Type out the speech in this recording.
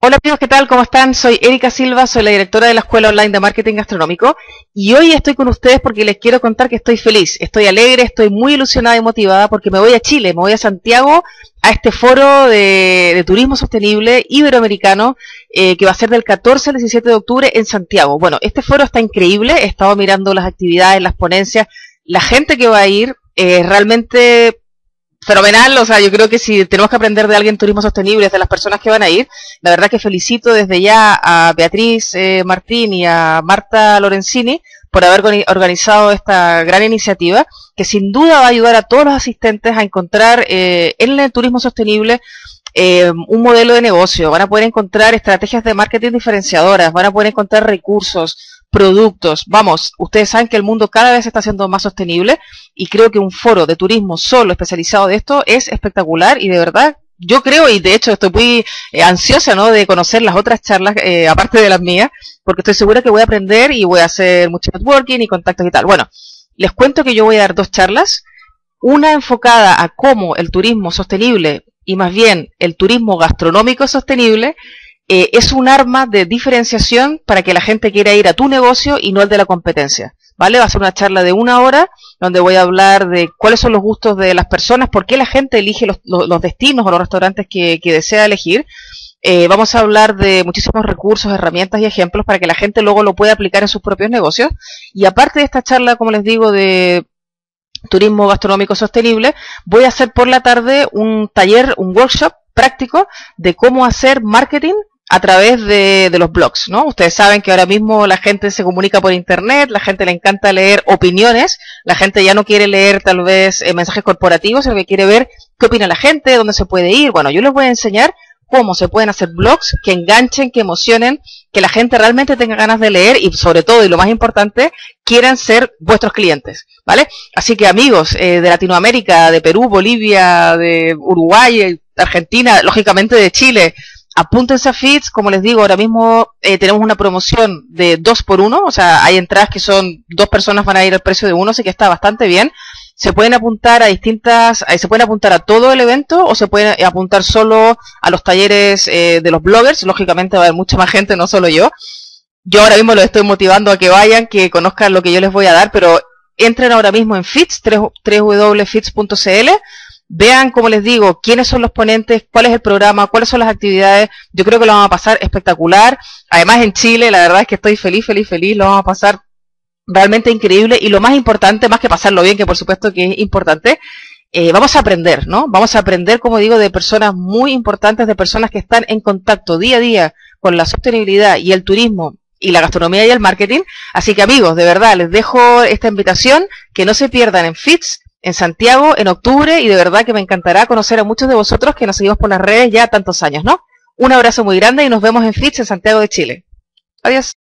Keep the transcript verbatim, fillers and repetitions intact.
Hola amigos, ¿qué tal? ¿Cómo están? Soy Erika Silva, soy la directora de la Escuela Online de Marketing Gastronómico y hoy estoy con ustedes porque les quiero contar que estoy feliz, estoy alegre, estoy muy ilusionada y motivada porque me voy a Chile, me voy a Santiago a este foro de, de turismo sostenible iberoamericano eh, que va a ser del catorce al diecisiete de octubre en Santiago. Bueno, este foro está increíble, he estado mirando las actividades, las ponencias, la gente que va a ir es realmente fenomenal. O sea, yo creo que si tenemos que aprender de alguien turismo sostenible, es de las personas que van a ir. La verdad que felicito desde ya a Beatriz eh, Martín y a Marta Lorenzini por haber organizado esta gran iniciativa, que sin duda va a ayudar a todos los asistentes a encontrar eh, en el turismo sostenible eh, un modelo de negocio. Van a poder encontrar estrategias de marketing diferenciadoras, van a poder encontrar recursos, productos. Vamos, ustedes saben que el mundo cada vez se está haciendo más sostenible y creo que un foro de turismo solo especializado de esto es espectacular y de verdad yo creo, y de hecho estoy muy eh, ansiosa, ¿no?, de conocer las otras charlas eh, aparte de las mías, porque estoy segura que voy a aprender y voy a hacer mucho networking y contactos y tal. Bueno, les cuento que yo voy a dar dos charlas, una enfocada a cómo el turismo sostenible y más bien el turismo gastronómico sostenible Eh, es un arma de diferenciación para que la gente quiera ir a tu negocio y no al de la competencia, ¿vale? Va a ser una charla de una hora donde voy a hablar de cuáles son los gustos de las personas, por qué la gente elige los, los, los destinos o los restaurantes que, que desea elegir. Eh, vamos a hablar de muchísimos recursos, herramientas y ejemplos para que la gente luego lo pueda aplicar en sus propios negocios. Y aparte de esta charla, como les digo, de turismo gastronómico sostenible, voy a hacer por la tarde un taller, un workshop práctico de cómo hacer marketing a través de, de los blogs, ¿no? Ustedes saben que ahora mismo la gente se comunica por internet, la gente le encanta leer opiniones, la gente ya no quiere leer tal vez eh, mensajes corporativos, sino que quiere ver qué opina la gente, dónde se puede ir. Bueno, yo les voy a enseñar cómo se pueden hacer blogs que enganchen, que emocionen, que la gente realmente tenga ganas de leer y sobre todo, y lo más importante, quieran ser vuestros clientes, ¿vale? Así que amigos eh, de Latinoamérica, de Perú, Bolivia, de Uruguay, Argentina, lógicamente de Chile, apúntense a Feeds. Como les digo, ahora mismo eh, tenemos una promoción de dos por uno, o sea, hay entradas que son dos personas van a ir al precio de uno, así que está bastante bien. Se pueden apuntar a distintas, se pueden apuntar a todo el evento o se pueden apuntar solo a los talleres eh, de los bloggers. Lógicamente va a haber mucha más gente, no solo yo. Yo ahora mismo los estoy motivando a que vayan, que conozcan lo que yo les voy a dar, pero entren ahora mismo en Feeds, w w w punto feeds punto c l. Vean, como les digo, quiénes son los ponentes, cuál es el programa, cuáles son las actividades. Yo creo que lo vamos a pasar espectacular. Además, en Chile, la verdad es que estoy feliz, feliz, feliz. Lo vamos a pasar realmente increíble. Y lo más importante, más que pasarlo bien, que por supuesto que es importante, eh, vamos a aprender, ¿no? Vamos a aprender, como digo, de personas muy importantes, de personas que están en contacto día a día con la sostenibilidad y el turismo y la gastronomía y el marketing. Así que, amigos, de verdad, les dejo esta invitación, que no se pierdan en Feeds, en Santiago, en octubre, y de verdad que me encantará conocer a muchos de vosotros que nos seguimos por las redes ya tantos años, ¿no? Un abrazo muy grande y nos vemos en Feeds en Santiago de Chile. Adiós.